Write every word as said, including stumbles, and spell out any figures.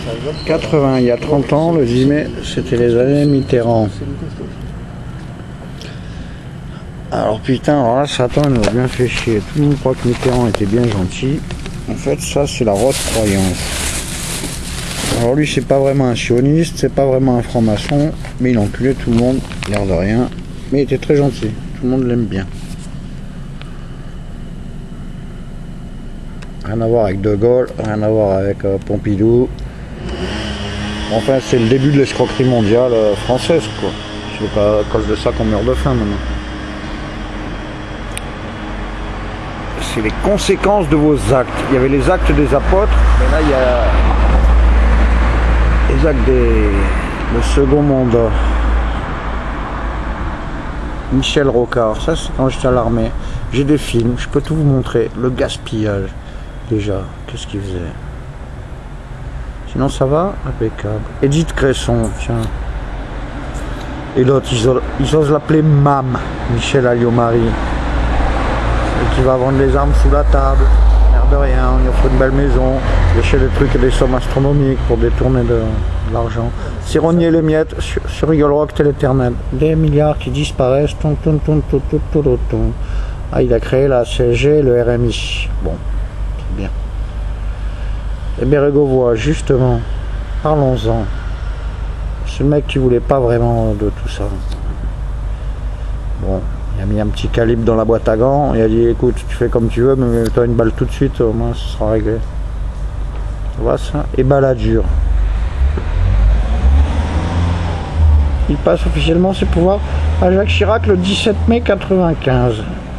quatre-vingts, il y a trente ans, le dix mai, c'était les années Mitterrand. Alors putain, alors là, Satan nous a bien fait chier. Tout le monde croit que Mitterrand était bien gentil. En fait, ça, c'est la grosse croyance. Alors lui, c'est pas vraiment un sioniste, c'est pas vraiment un franc-maçon, mais il enculait tout le monde, l'air de rien. Mais il était très gentil, tout le monde l'aime bien. Rien à voir avec De Gaulle, rien à voir avec euh, Pompidou. Enfin, c'est le début de l'escroquerie mondiale euh, française, quoi. C'est pas à cause de ça qu'on meurt de faim maintenant. C'est les conséquences de vos actes. Il y avait les actes des apôtres, mais là il y a les actes des le second mandat. Michel Rocard, ça c'est quand j'étais à l'armée. J'ai des films, je peux tout vous montrer. Le gaspillage, déjà, qu'est-ce qu'il faisait? Sinon ça va? Impeccable. Edith Cresson, tiens. Et l'autre, ils, ils osent l'appeler Mam, Michel Alliot-Marie. Qui va vendre les armes sous la table, l'air de rien, on lui offre une belle maison, il achète des trucs et des sommes astronomiques pour détourner de, de l'argent. C'est rogner les miettes sur, sur Eagle Rock, c'est l'éternel. Des milliards qui disparaissent, ton, ton, ton, ton, ton, ton, ton, ton. Ah, il a créé la C S G, le R M I. Bon, c'est bien. Et Bérégovoy, justement, parlons-en. C'est le mec qui voulait pas vraiment de tout ça. Bon. Il a mis un petit calibre dans la boîte à gants, il a dit écoute, tu fais comme tu veux, mais mets-toi une balle tout de suite, au moins ce sera réglé. Tu vois ça? Et Balladur. Il passe officiellement ses pouvoirs à Jacques Chirac le dix-sept mai quatre-vingt-quinze.